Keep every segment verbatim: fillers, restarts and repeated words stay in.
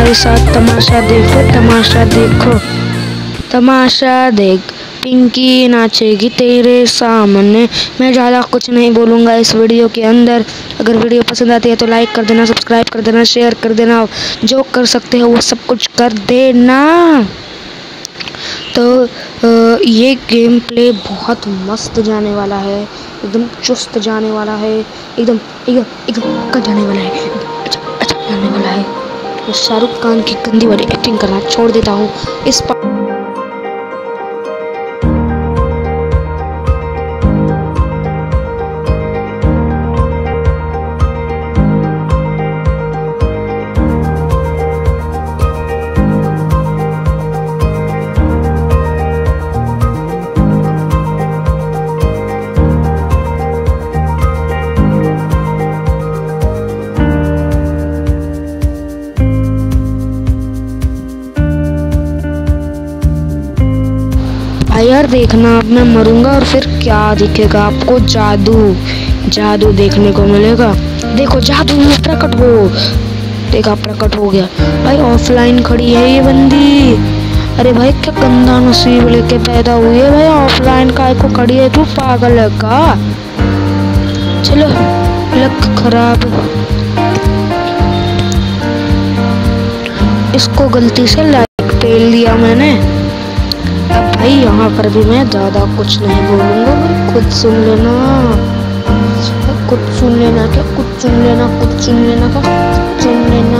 हमारे साथ तमाशा देखो, तमाशा देखो, तमाशा देख, पिंकी नाचेगी तेरे सामने। मैं ज़्यादा कुछ नहीं बोलूँगा इस वीडियो के अंदर। अगर वीडियो पसंद आती है तो लाइक कर देना, सब्सक्राइब कर देना, शेयर कर देना, जो कर सकते हो वो सब कुछ कर देना। तो ये गेम प्ले बहुत मस्त जाने वाला है, एकदम चुस्त जाने वाला है, एकदम एकदम एकदम पक्का जाने वाला है, अच्छा अच्छा जाने वाला है। मैं शाहरुख खान की गंदी वाली एक्टिंग करना छोड़ देता हूँ इस यार देखना, अब मैं मरूंगा और फिर क्या दिखेगा आपको, जादू जादू देखने को मिलेगा। देखो जादू प्रकट हो, देखा प्रकट हो गया। भाई ऑफलाइन खड़ी है ये बंदी, अरे भाई क्या गंदा नसीब लेके पैदा हुई है भाई, ऑफलाइन काय को खड़ी है, तू पागल है का? चलो लक खराब, इसको गलती से लाइक पेल दिया मैंने। भाई यहाँ पर भी मैं ज़्यादा कुछ नहीं बोलूँगा, खुद सुन लेना, खुद सुन लेना, क्या कुछ सुन लेना, कुछ सुन लेना, क्या सुन लेना।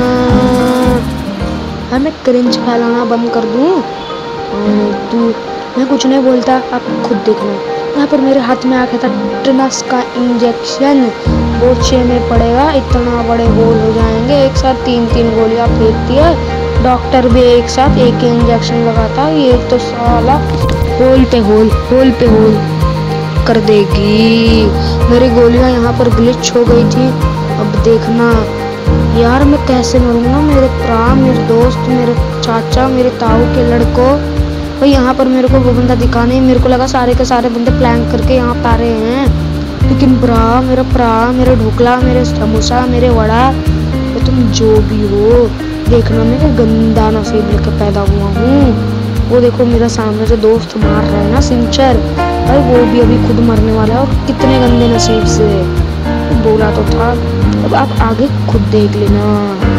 हाँ मैं क्रिंज फैलाना बंद कर दूँ तू, मैं कुछ नहीं बोलता, आप खुद देखना। यहाँ पर मेरे हाथ में आया था टेटनस का इंजेक्शन, बोछे में पड़ेगा, इतना बड़े होल हो जाएंगे, एक साथ तीन तीन गोलियाँ फेंकती है। डॉक्टर भी एक साथ एक ही इंजेक्शन लगाता, ये तो साला होल पे होल होल पे होल कर देगी। मेरी गोलियां यहाँ पर ग्लिच हो गई थी, अब देखना यार मैं कैसे मरूंगा। मेरे भरा, मेरे दोस्त, मेरे चाचा, मेरे ताऊ के लड़कों, भाई यहाँ पर मेरे को वो बंदा दिखा नहीं, मेरे को लगा सारे के सारे बंदे प्लैंक करके यहाँ पा रहे हैं, लेकिन भरा, मेरा भरा, मेरे ढोकला, मेरे समोसा, मेरे वड़ा, तो तुम जो भी हो देखना, मैं गंदा नसीब लेकर पैदा हुआ हूँ। वो देखो मेरा सामने जो दोस्त मार रहा है ना सिंचर, भाई वो भी अभी खुद मरने वाला है, और कितने गंदे नसीब से, बोला तो था। अब आप आगे खुद देख लेना।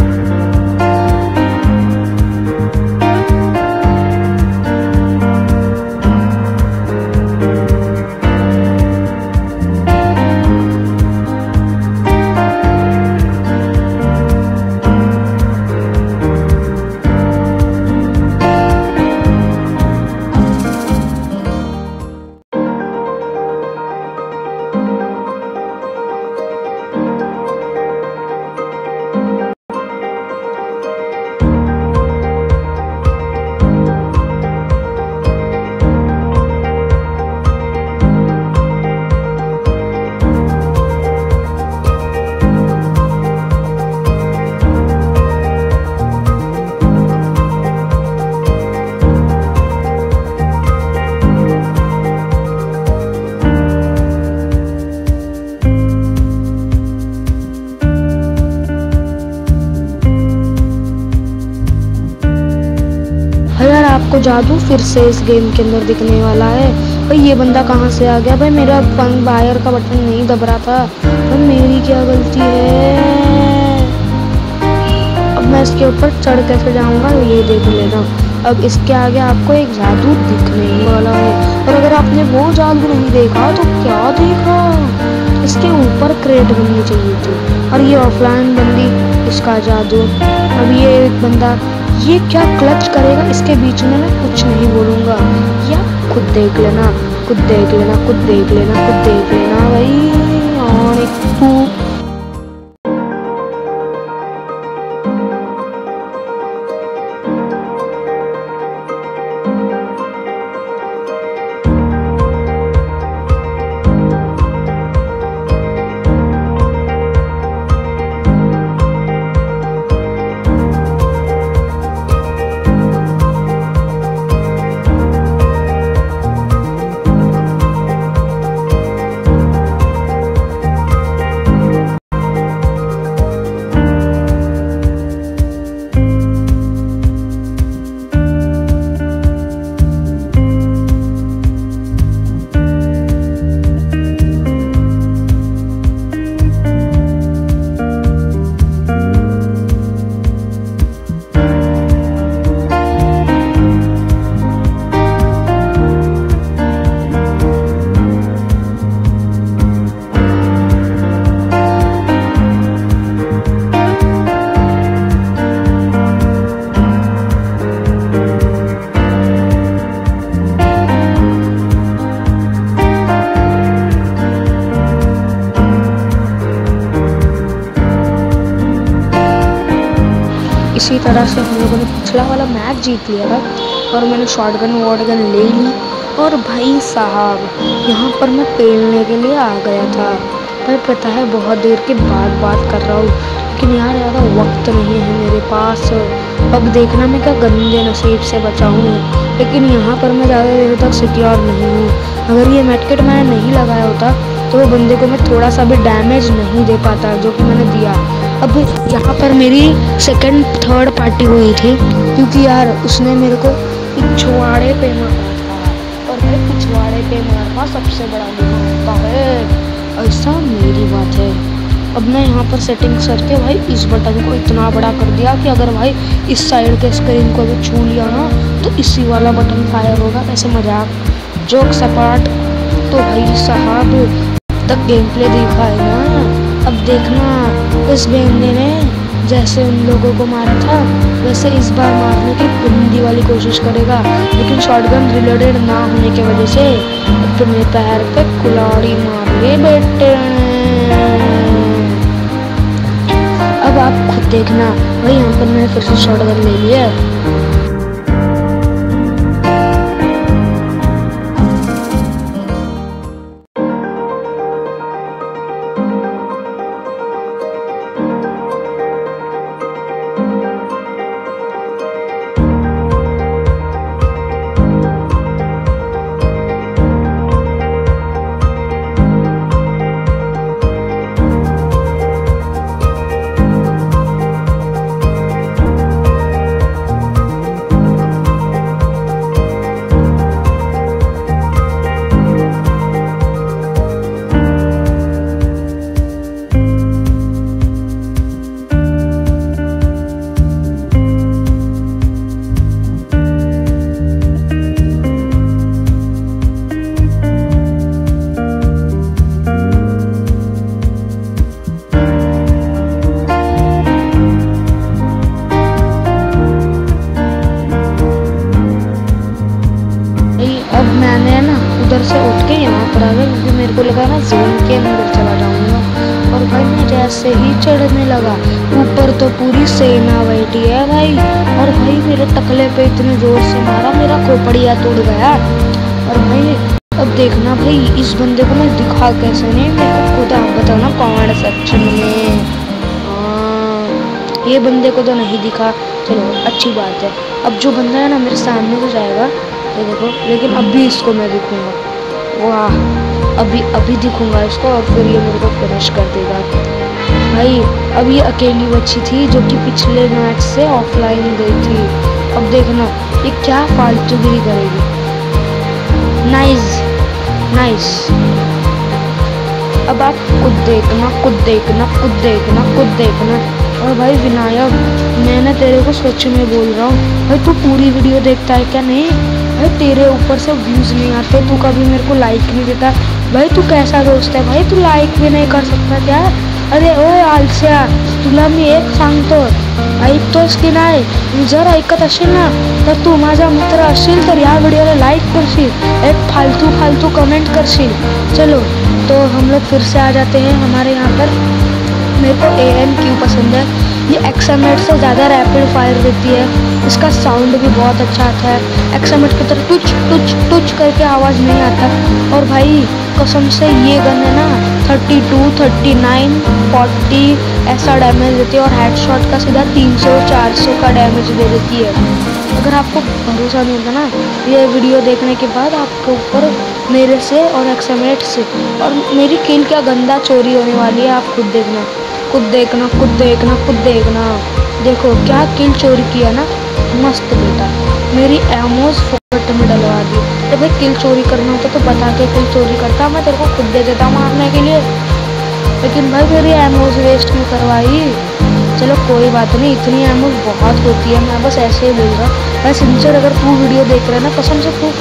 आपको जादू फिर से इस गेम के अंदर दिखने वाला है। भाई ये बंदा कहाँ से आ गया? भाई मेरा फन बायर का बटन नहीं दब रहा था, भाई मेरी क्या गलती है? अब मैं इसके ऊपर चढ़ कैसे जाऊंगा ये देख लेना। अब इसके आगे आपको एक जादू दिखने वाला है, और अगर आपने वो जादू नहीं देखा तो क्या देखा? इसके ऊपर क्रेट बननी चाहिए थी, और ये ऑफलाइन बंदी इसका जादू। अब ये एक बंदा ये क्या क्लच करेगा, इसके बीच में मैं कुछ नहीं बोलूँगा, या खुद देख लेना, खुद देख लेना, खुद देख लेना, खुद देख लेना भाई। और एक तू तरह से हम लोगों ने पिछला वाला मैच जीत लिया था और मैंने शॉटगन वॉटगन ले ली। और भाई साहब यहाँ पर मैं पेलने के लिए आ गया था। भाई पता है बहुत देर के बाद बात कर रहा हूँ, लेकिन यार ज़्यादा वक्त नहीं है मेरे पास। अब देखना मैं क्या गंदे नसीब से बचा हूँ, लेकिन यहाँ पर मैं ज़्यादा देर तक सिक्योर नहीं हूँ। अगर ये मेडकिट मैंने नहीं लगाया होता तो वो बंदे को मैं थोड़ा सा भी डैमेज नहीं दे पाता जो कि मैंने दिया। अब यहाँ पर मेरी सेकंड थर्ड पार्टी हुई थी, क्योंकि यार उसने मेरे को पिछवाड़े पे मारा था और मेरे पिछवाड़े पे मारना सबसे बड़ा गुनाह होता है, ऐसा मेरी बात है। अब मैं यहाँ पर सेटिंग्स करके भाई इस बटन को इतना बड़ा कर दिया कि अगर भाई इस साइड के स्क्रीन को भी छू लिया ना तो इसी वाला बटन फायर होगा। ऐसे मजाक जोक सपाट। तो भाई साहब तक गेम प्ले देखा है ना, अब देखना इस बंदे ने जैसे उन लोगों को मारा था वैसे इस बार मारने की बुंदी वाली कोशिश करेगा, लेकिन शॉटगन रिलोडेड ना होने की वजह से अपने पैर पे कुल्हाड़ी मार ले बेटे। अब आप खुद देखना भाई यहाँ पर मैंने फिर से शॉटगन ले लिया। उधर से उठ के यहाँ पर आ गया, क्योंकि मेरे को लगा ना जोन के अंदर चला जाऊंगा। और भाई मैं जैसे ही चढ़ने लगा ऊपर तो पूरी सेना बैठी है भाई, और भाई मेरे टकले पे इतने जोर से मारा मेरा खोपड़िया टूट गया। और भाई अब देखना भाई इस बंदे को मैं दिखा कैसे नहीं, मेरे को खुद आप बताना कमेंट सेक्शन में। हाँ ये बंदे को तो नहीं दिखा, चलो अच्छी बात है। अब जो बंदा है ना मेरे सामने से जाएगा ये देखो, लेकिन अभी इसको मैं दिखूंगा, वाह अभी अभी दिखूंगा इसको और फिर ये मेरे को फिनिश कर देगा। भाई अब ये अकेली बच्ची थी जो कि पिछले मैच से ऑफलाइन गई थी। अब देखना ये क्या फालतूगिरी करेगी। Nice nice. अब आप खुद देखना खुद देखना खुद देखना खुद देखना। और भाई विनायक मैंने तेरे को सच में बोल रहा हूँ भाई, तू पूरी वीडियो देखता है क्या नहीं? भाई तेरे ऊपर से व्यूज़ नहीं आते, तू कभी मेरे को लाइक नहीं देता। भाई तू कैसा दोस्त है भाई, तू लाइक भी नहीं कर सकता क्या? अरे ओए आलस्या तुला मी एक सांगतो, ऐकतोस की नाही? जर ऐकत असेल ना तर तू माझा मित्र असेल तर या वीडियोला लाइक करशील, एक फालतू फालतू कमेंट करशील। चलो तो हम लोग फिर से आ जाते हैं हमारे यहाँ पर। मेरे को ए एम क्यू पसंद है, ये एक्सएमएट से ज़्यादा रैपिड फायर देती है, इसका साउंड भी बहुत अच्छा आता है। एक्सएमएट की तरह टुच टुच टुच करके आवाज़ नहीं आता। और भाई कसम से ये गन है ना thirty two, thirty nine, forty ऐसा डैमेज देती है और हेडशॉट का सीधा तीन सौ चार सौ का डैमेज दे देती है। अगर आपको भरोसा नहीं होता ना ये वीडियो देखने के बाद आपके ऊपर मेरे से और एक्सएमएट से और मेरी किल क्या गंदा चोरी होने वाली है, आप खुद देखना खुद देखना खुद देखना खुद देखना। देखो क्या किल चोरी किया ना, मस्त बेटा। मेरी एमोज फोकट में डलवा दी। तो भाई किल चोरी करना होता तो बता के किल चोरी करता, मैं तेरे को खुद दे देता मारने के लिए, लेकिन भाई मेरी एमोज वेस्ट नहीं करवाई। चलो कोई बात नहीं, इतनी एमोज बहुत होती है, मैं बस ऐसे ही बोल रहा हूँ। मैं सिंसियर अगर तू वीडियो देख रहा है ना कसम से तू,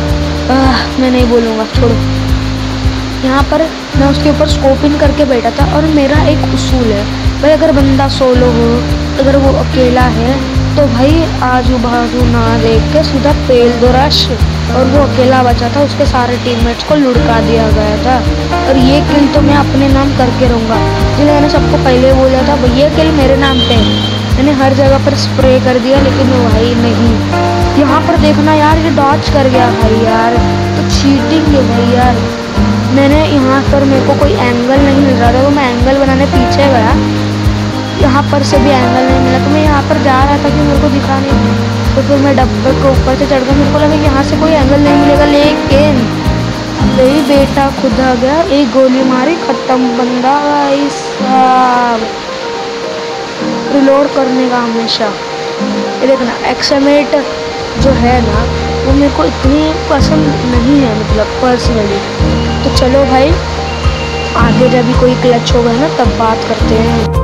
मैं नहीं बोलूँगा छोड़ो। यहाँ पर मैं उसके ऊपर स्कोपिंग करके बैठा था और मेरा एक उसूल है भाई, अगर बंदा सोलो हो अगर वो अकेला है तो भाई आजू बाजू ना देख के सीधा पेल दो रश। और वो अकेला बचा था, उसके सारे टीममेट्स को लुढ़का दिया गया था। और ये किल तो मैं अपने नाम करके रहूँगा, इसलिए मैंने सबको पहले बोला था भाई ये किल मेरे नाम पे। मैंने हर जगह पर स्प्रे कर दिया लेकिन भाई नहीं। यहाँ पर देखना यार, ये डॉज कर गया भाई यार, तो चीटिंग है भाई यार। मैंने यहाँ पर मेरे को कोई एंगल नहीं मिल रहा था, तो मैं एंगल बनाने पीछे गया, यहाँ पर से भी एंगल नहीं मिला, तो मैं यहाँ पर जा रहा था कि मेरे को दिखा नहीं, तो फिर मैं डब्बे के ऊपर से चढ़ गया। मेरे को लगा कि यहाँ से कोई एंगल नहीं मिलेगा, लेकिन मेरी बेटा खुद आ गया, एक गोली मारी, खत्म बंदा भाई साहब। रिलोड करने का हमेशा। ये देखना एक्सएमेट जो है ना, वो मेरे को इतनी पसंद नहीं है, मतलब पर्सनली। तो चलो भाई, आगे जब भी कोई क्लच होगा ना तब बात करते हैं।